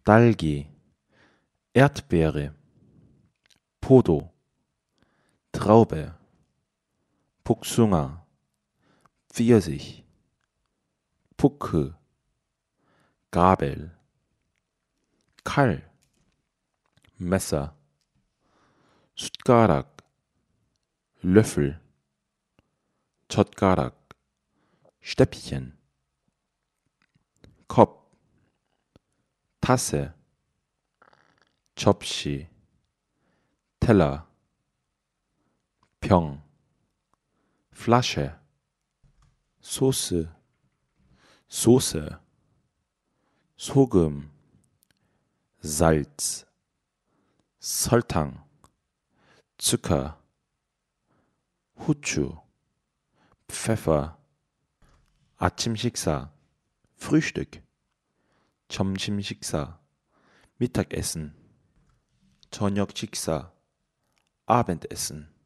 딸기, Erdbeere, 포도, Traube, 복숭아, Pfirsich, 포크, Gabel, 칼, Messer, 숟가락, Löffel, 젓가락, Stäbchen, 컵, Tasse, 접시, Teller, 병, Flasche, 소스, 소스, 소금, Salz, 설탕, Zucker, 후추, Pfeffer, 아침 식사, Frühstück, 점심 식사, Mittagessen, 저녁 식사, Abendessen.